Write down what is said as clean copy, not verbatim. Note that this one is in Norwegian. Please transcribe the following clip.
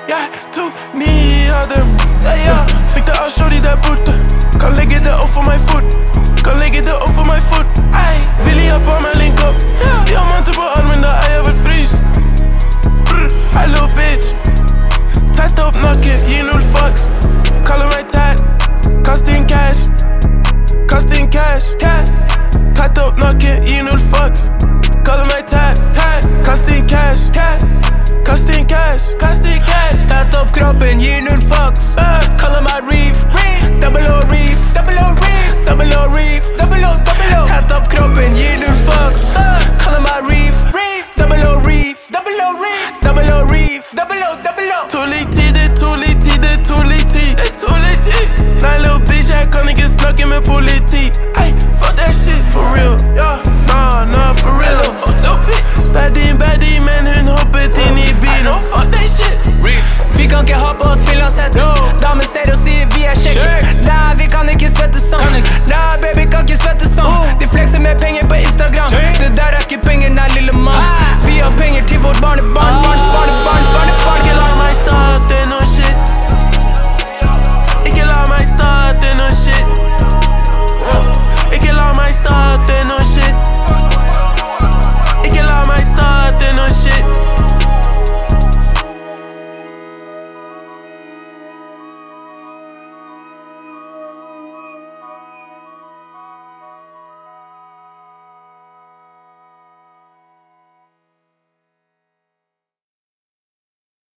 Jeg tok 9 av dem. Fikk det av shorty der borte. Kan legge det opp for meg fort. Kan legge det opp for meg fort. Vil jeg på meg link opp. Diamanter på armen, da er jeg vel frys. Hallo bitch. Tett opp nakken, gi 0 fucks. Kaller meg tett. Kast inn cash. Kast inn cash. Tett opp nakken, gi 0 fucks. Kaller meg tett. Kast inn cash. Kast inn cash. Kast inn cash. Tett opp kroppen, gi 0 fucks. Kaller meg Reef. Double O Reef. Double O Reef. Double O Reef. Double O. Tett opp kroppen, gi 0 fucks. Kaller meg Reef. Double O Reef. Double O Reef. Double O Reef. Double O. Tålig tid, det er tålig tid, det er tålig tid. Nei, little bitch, jeg kan ikke snakke med politi.